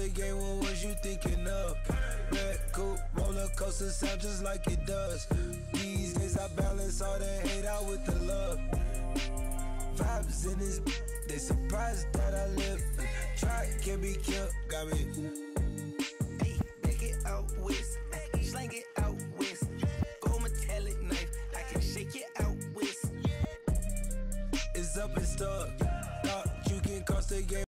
the game, what was you thinking of? Red coupe, roller coaster sound just like it does. These days I balance all the hate out with the love. Vibes in this, they surprised that I live. Try can't be killed, got me. Hey, back it out west, slang it out west. Gold metallic knife, I can shake it out west. It's up and stuck, thought you can cost the game.